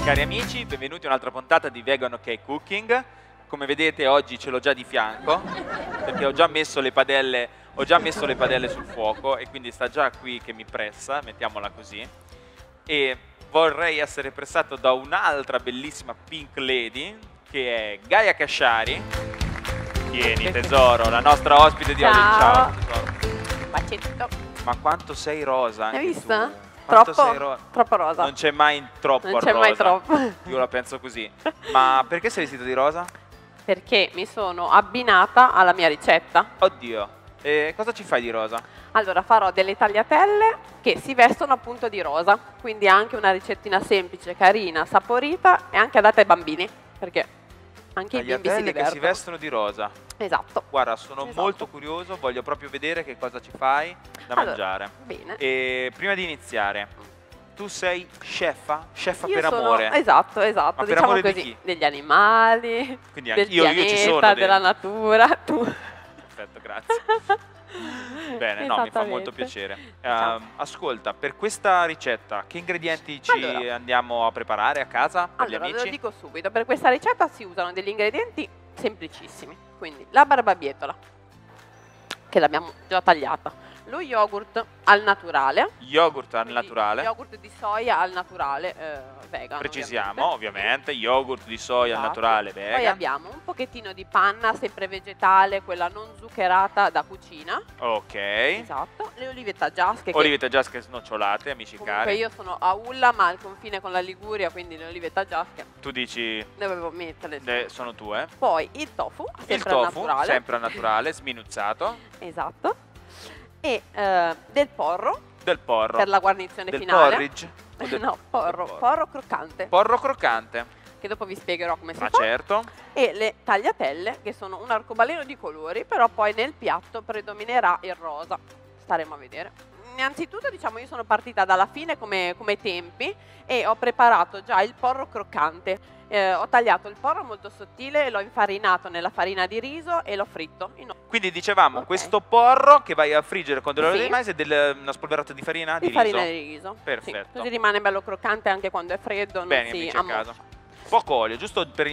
Cari amici, benvenuti a un'altra puntata di Vegan OK Cooking. Come vedete oggi ce l'ho già di fianco, perché ho già messo le padelle sul fuoco e quindi sta già qui che mi pressa, mettiamola così. E vorrei essere pressato da un'altra bellissima Pink Lady, che è Gaia Casciari. Tieni tesoro, la nostra ospite di oggi. Ciao tesoro. Bacetto. Ma quanto sei rosa anche Hai visto? tu. Quanto sei Troppo rosa. Non c'è mai troppo Non c'è rosa. mai troppo. Io la penso così. Ma perché sei vestita di rosa? Perché mi sono abbinata alla mia ricetta. Oddio. E cosa ci fai di rosa? Allora farò delle tagliatelle che si vestono appunto di rosa. Quindi anche una ricettina semplice, carina, saporita e anche adatta ai bambini. Perché anche i bimbi si Tagliatelle che divertono. si vestono di rosa. Esatto. Guarda, sono Esatto. molto curioso, voglio proprio vedere che cosa ci fai da Allora, mangiare. Bene. E prima di iniziare, tu sei cheffa? Cheffa Io per sono, amore? esatto, Ma per diciamo amore di così, chi? degli animali, Quindi anche del io pianeta, ci sono della dentro. natura. Tu. Perfetto, grazie. Bene, no, mi fa molto Esattamente. piacere. Diciamo. Ascolta, per questa ricetta che ingredienti ci Allora. andiamo a preparare a casa per Allora, gli ve lo amici? dico subito, per questa ricetta si usano degli ingredienti semplicissimi, quindi la barbabietola, che l'abbiamo già tagliata, lo yogurt al naturale, Yogurt al quindi naturale. yogurt di soia al naturale, vegan. Precisiamo, ovviamente, yogurt di soia al Esatto. naturale Poi vegan. abbiamo un pochettino di panna, sempre vegetale, quella non zuccherata da cucina. Ok. Esatto, le olive taggiasche, Olivette giasche snocciolate, amici che comunque cari. io sono a Ulla, ma al confine con la Liguria, quindi le olive taggiasche Tu dici, dovevo metterle. sono tue. Poi il tofu, Il sempre al tofu, naturale. sempre al naturale, sminuzzato. Esatto. E del porro Del porro. per la guarnizione Del finale. porridge. O del- No, porro, del porro croccante, Porro croccante. che dopo vi spiegherò come si Ma fa. certo. E le tagliatelle, che sono un arcobaleno di colori, però poi nel piatto predominerà il rosa. Staremo a vedere. Innanzitutto, diciamo, io sono partita dalla fine come tempi e ho preparato già il porro croccante. Ho tagliato il porro molto sottile, l'ho infarinato nella farina di riso e l'ho fritto. Quindi dicevamo, Ok. questo porro che vai a friggere con dell'olio Sì. di mais e una spolverata di farina Di di farina riso. di riso. Perfetto. Sì, così rimane bello croccante anche quando è freddo, non Bene, si amici a ammoscia. casa. Poco olio, giusto per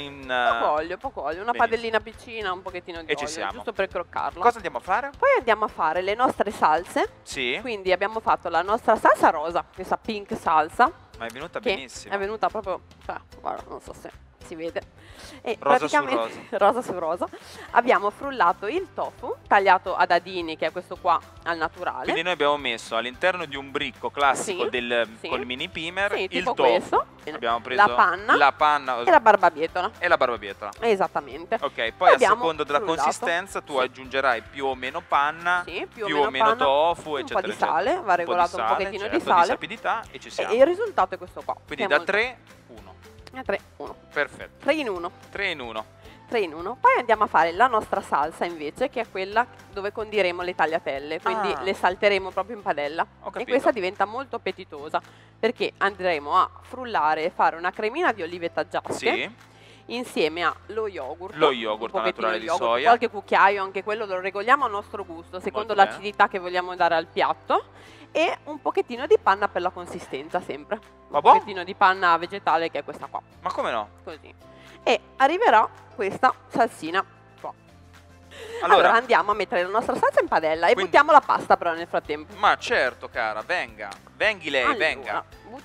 Poco olio, una benissimo. padellina piccina, un pochettino di E ci olio, siamo. giusto per croccarlo. Cosa andiamo a fare? Poi andiamo a fare le nostre salse. Sì, Quindi abbiamo fatto la nostra salsa rosa, questa pink salsa, ma è venuta che benissimo. è venuta proprio, cioè, guarda, non so se si vede. E Rosa su praticamente rosa su rosa. Abbiamo frullato il tofu, tagliato a dadini, che è questo qua al naturale. Quindi noi abbiamo messo all'interno di un bricco classico Sì, sì. col mini pimer Sì, il tipo tofu. questo. Abbiamo preso la panna e la barbabietola. e la barbabietola. Esattamente. Ok, poi a abbiamo seconda della frullato. consistenza tu Sì. aggiungerai più o meno panna, Sì, più più o meno panna, tofu, un eccetera, po' di eccetera. sale, va Un po' di regolato un sale, pochettino di certo, sale. sapidità e ci siamo. E il risultato è questo qua. Quindi che è da molto- 3, 1. 3, 1. Perfetto. 3 in 1. 3 in 1. 3 in 1. Poi andiamo a fare la nostra salsa invece, che è quella dove condiremo le tagliatelle, quindi Ah. le salteremo proprio in padella. Ho E capito. questa diventa molto appetitosa, perché andremo a frullare e fare una cremina di olive taggiasche Sì. insieme allo yogurt. Lo yogurt un pochettino naturale di yogurt, soia. qualche cucchiaio, anche quello lo regoliamo a nostro gusto, secondo Molto bene. l'acidità che vogliamo dare al piatto. E un pochettino di panna per la consistenza, sempre. Ma Un buono? pochettino di panna vegetale, che è questa qua. Ma come no? Così. E arriverà questa salsina qua. Allora, Allora andiamo a mettere la nostra salsa in padella e Quindi- buttiamo la pasta però nel frattempo. ma certo, cara, venga. Venghi lei, Allora, venga.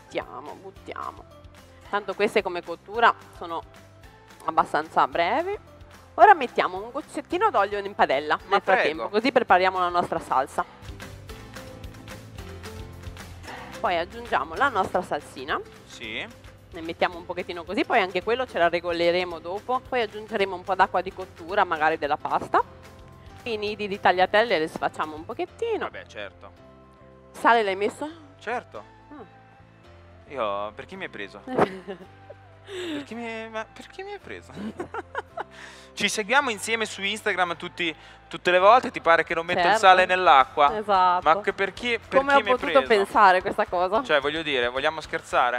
buttiamo. Tanto queste come cottura sono abbastanza brevi. Ora mettiamo un goccettino d'olio in padella Ma nel frattempo, prego. così prepariamo la nostra salsa. Poi aggiungiamo la nostra salsina. Sì. Ne mettiamo un pochettino così, poi anche quello ce la regoleremo dopo. Poi aggiungeremo un po' d'acqua di cottura, magari della pasta. I nidi di tagliatelle li sfacciamo un pochettino. Vabbè, certo. Sale l'hai messo? Certo. Ah. Io, per chi mi hai preso? Perché mi hai preso? Ci seguiamo insieme su Instagram tutte le volte, ti pare che non metto il Certo. sale nell'acqua? Esatto. Ma che per chi mi Come ho hai potuto preso? pensare questa cosa? Cioè, voglio dire, vogliamo scherzare?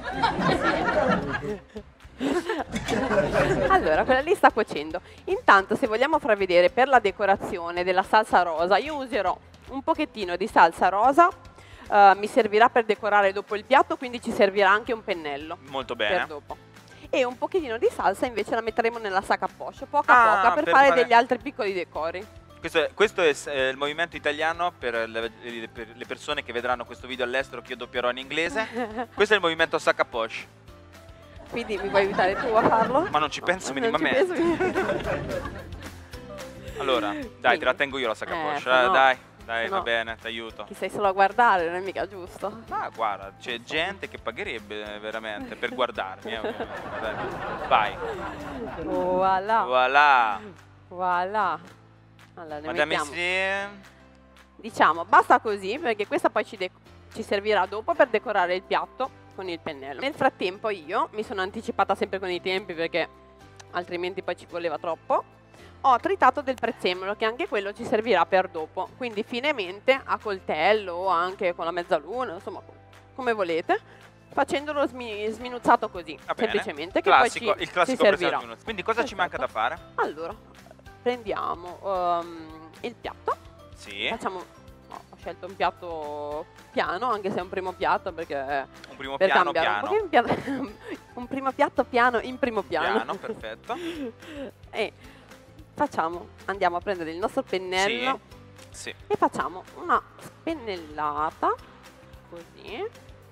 Allora, quella lì sta cuocendo. Intanto, se vogliamo far vedere per la decorazione della salsa rosa, io userò un pochettino di salsa rosa mi servirà per decorare dopo il piatto, quindi ci servirà anche un pennello Molto per bene. dopo. E un pochettino di salsa invece la metteremo nella sac à poche, poca poca, per per fare fare- degli altri piccoli decori. Questo è il movimento italiano per le persone che vedranno questo video all'estero, che io doppierò in inglese. Questo è il movimento sac à poche. Quindi mi vuoi aiutare tu a farlo? Ma non ci penso Non ci minimamente. penso. Allora, dai, te Quindi. la tengo io la sac à poche. se no- Dai, se va no- bene, ti aiuto. Chi sei solo a guardare, non è mica giusto. Ma guarda, c'è gente che pagherebbe veramente per guardarmi. Vai. Voilà. Voilà. Voilà. Allora, ne Madame mettiamo. Messi. Diciamo, basta così, perché questa poi ci servirà dopo per decorare il piatto con il pennello. Nel frattempo io mi sono anticipata sempre con i tempi, perché altrimenti poi ci voleva troppo. Ho tritato del prezzemolo, che anche quello ci servirà per dopo. Quindi finemente, a coltello o anche con la mezzaluna, insomma, come volete, facendolo sminuzzato così, Va bene. semplicemente, che Classico, poi ci il classico servirà. prezzemolo minuto. Quindi cosa ci manca da fare? Allora, prendiamo il piatto. Sì, Facciamo, no, ho scelto un piatto piano, anche se è un primo piatto, perché un primo per piano cambiare piano. un pochino un primo piatto piano in primo piano. Piano, perfetto. E andiamo a prendere il nostro pennello Sì. e facciamo una spennellata così,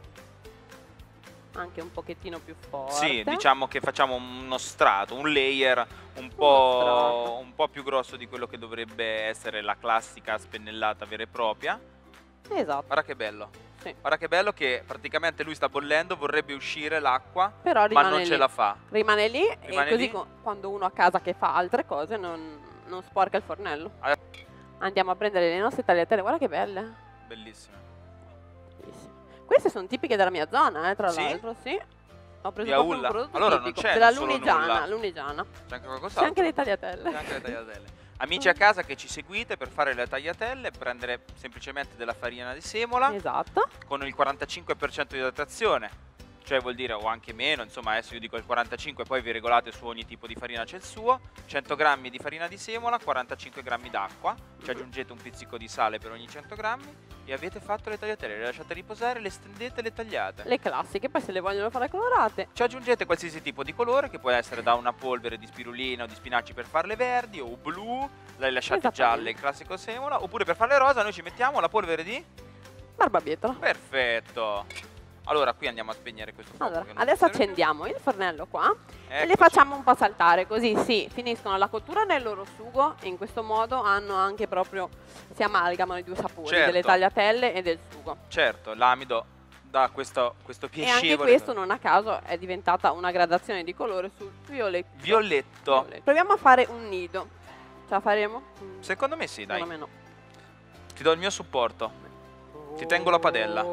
anche un pochettino più forte. Sì, diciamo che facciamo uno strato, un layer un po' più grosso di quello che dovrebbe essere la classica spennellata vera e propria. Esatto. Guarda che bello. Sì. Guarda che bello che praticamente lui sta bollendo, vorrebbe uscire l'acqua, Però ma rimane non lì. ce la fa. Rimane lì, Rimane e così lì. quando uno a casa che fa altre cose non sporca il fornello. Ah. Andiamo a prendere le nostre tagliatelle, guarda che belle. Bellissimo. Bellissime. Queste sono tipiche della mia zona, tra Sì? l'altro, sì. Ho preso Di proprio un Aulla? prodotto Allora non tipico c'è della solo Lunigiana, nulla. C'è anche qualcos'altro? C'è anche le tagliatelle. C'è anche le tagliatelle. Amici a casa che ci seguite, per fare le tagliatelle prendere semplicemente della farina di semola Esatto. con il 45% di idratazione, cioè vuol dire o anche meno, insomma adesso io dico il 45, poi vi regolate su ogni tipo di farina c'è il suo. 100 grammi di farina di semola, 45 grammi d'acqua, ci aggiungete un pizzico di sale per ogni 100 grammi e avete fatto le tagliatelle, le lasciate riposare, le stendete e le tagliate. Le classiche, poi se le vogliono fare colorate. Ci aggiungete qualsiasi tipo di colore, che può essere da una polvere di spirulina o di spinaci per farle verdi o blu, le lasciate Esattamente. gialle, il classico semola, oppure per farle rosa noi ci mettiamo la polvere di... Barbabietola. Perfetto! Allora qui andiamo a spegnere questo fuoco. Allora, che non adesso ci serve accendiamo il fornello qua più. e le Eccoci. facciamo un po' saltare, così sì, finiscono la cottura nel loro sugo e in questo modo hanno anche proprio, si amalgamano i due sapori, Certo. delle tagliatelle e del sugo. Certo, l'amido dà questo E piacevole... anche questo non a caso è diventata una gradazione di colore sul violetto. Violetto. Proviamo a fare un nido. Ce la faremo? Secondo me sì, dai. Secondo me no. Ti do il mio supporto. Ti tengo la padella.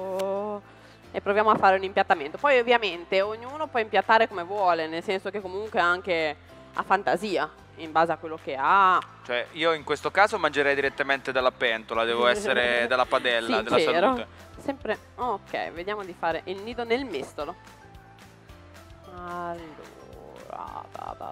E proviamo a fare un impiattamento. Poi ovviamente ognuno può impiattare come vuole, nel senso che comunque anche a fantasia, in base a quello che ha. Cioè, io in questo caso mangerei direttamente dalla pentola, devo essere dalla padella, della Sincero. salute. Sempre. Ok, vediamo di fare il nido nel mestolo. Allora.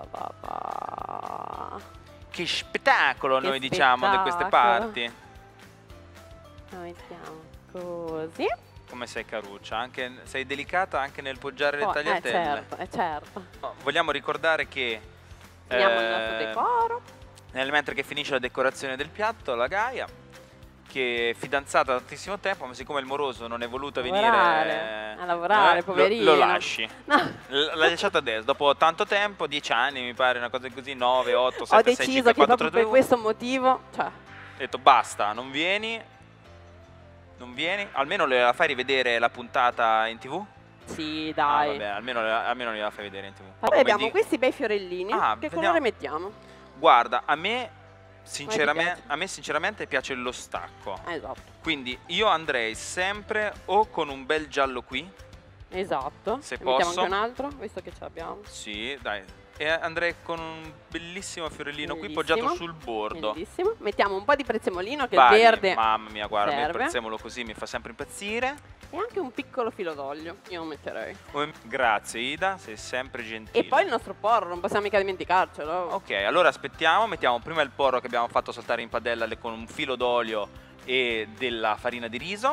Che spettacolo Che noi diciamo di queste spettacolo. parti. La mettiamo così. Come sei caruccia, anche, sei delicata anche nel poggiare le Poi, tagliatelle. certo. No, vogliamo ricordare che Finiamo il nostro decoro. mentre che finisce la decorazione del piatto, la Gaia, che è fidanzata da tantissimo tempo, ma siccome il moroso non è voluto venire A lavorare, poverino. lo lasci. No. L'hai lasciato adesso, dopo tanto tempo, 10 anni mi pare, una cosa così, 9, 8, 7, Ho 6, deciso 5, che 4, proprio 3, 2, per 1. questo motivo, cioè, Ho detto basta, non vieni, almeno le la fai rivedere la puntata in TV? sì, Ah, dai. vabbè, almeno gliela fai vedere in TV. Poi Come abbiamo di- questi bei fiorellini. Ah, Che vediamo. colore mettiamo? Guarda, a me piace? sinceramente piace lo stacco. Esatto. Quindi io andrei sempre o con un bel giallo qui, Esatto. Se Ne mettiamo posso. anche un altro, visto che ce l'abbiamo. sì, dai, e andrei con un bellissimo fiorellino qui Bellissimo. poggiato sul bordo. Bellissimo. Mettiamo un po' di prezzemolino, che Vai, il verde. mamma mia, guarda, il serve. prezzemolo così mi fa sempre impazzire. E anche un piccolo filo d'olio. Io lo metterei. Grazie Ida, sei sempre gentile. E poi il nostro porro, non possiamo mica dimenticarcelo. Ok, allora aspettiamo, mettiamo prima il porro che abbiamo fatto saltare in padella con un filo d'olio e della farina di riso.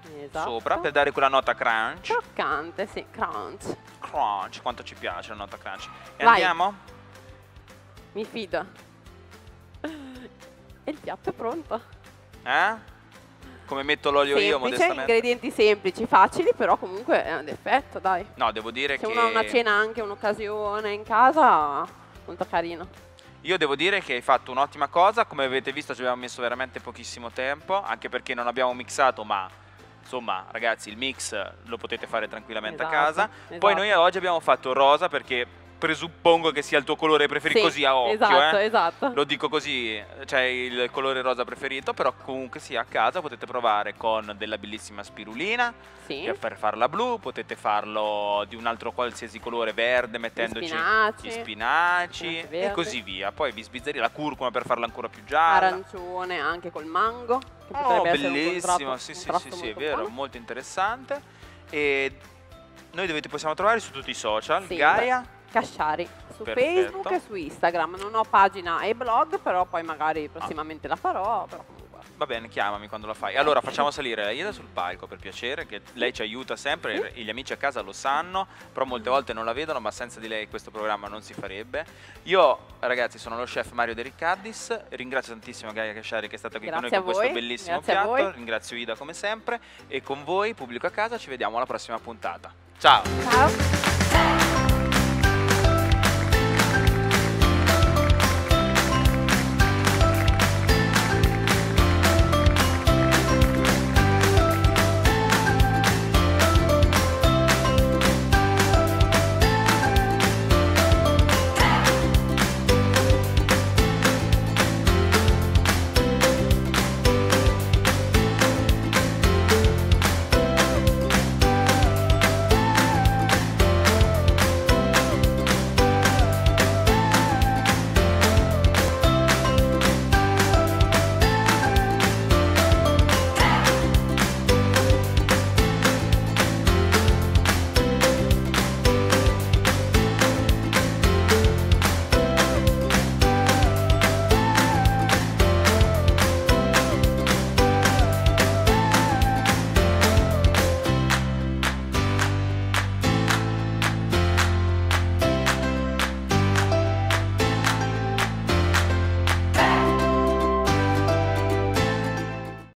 Esatto. sopra per dare quella nota crunch. Croccante, sì, crunch. Crunch, quanto ci piace la nota crunch. E Vai. andiamo? Mi fido. E il piatto è pronto. Come metto l'olio io Semplice, modestamente? ingredienti semplici, facili, però comunque è un effetto, dai. No, devo dire Se che... uno ha una cena, anche un'occasione in casa, molto carino. Io devo dire che hai fatto un'ottima cosa, come avete visto ci abbiamo messo veramente pochissimo tempo, anche perché non abbiamo mixato, ma insomma ragazzi il mix lo potete fare tranquillamente a casa. Poi noi oggi abbiamo fatto rosa perché presuppongo che sia il tuo colore preferito, Sì, così a occhio, esatto, esatto. Lo dico così, cioè il colore rosa preferito, però comunque sia a casa potete provare con della bellissima spirulina, Sì. per farla blu, potete farlo di un altro qualsiasi colore verde mettendoci gli spinaci e così via. Poi vi sbizzarri la curcuma per farla ancora più gialla. Arancione anche col mango. Che Oh, potrebbe essere un bellissimo, sì, contrasto è molto vero, buono. molto interessante. E noi dove ti possiamo trovare? Su tutti i social, Sì, Gaia? Casciari su Perfetto. Facebook e su Instagram. Non ho pagina e blog, però poi magari prossimamente la farò. Però comunque. Va bene, chiamami quando la fai. Allora facciamo salire la Ida sul palco per piacere, che lei ci aiuta sempre, e gli amici a casa lo sanno, però molte volte non la vedono, ma senza di lei questo programma non si farebbe. Io ragazzi sono lo chef Mario De Riccardis, ringrazio tantissimo Gaia Casciari che è stata qui con noi con questo bellissimo piatto, ringrazio Ida come sempre e con voi pubblico a casa ci vediamo alla prossima puntata. Ciao! Ciao!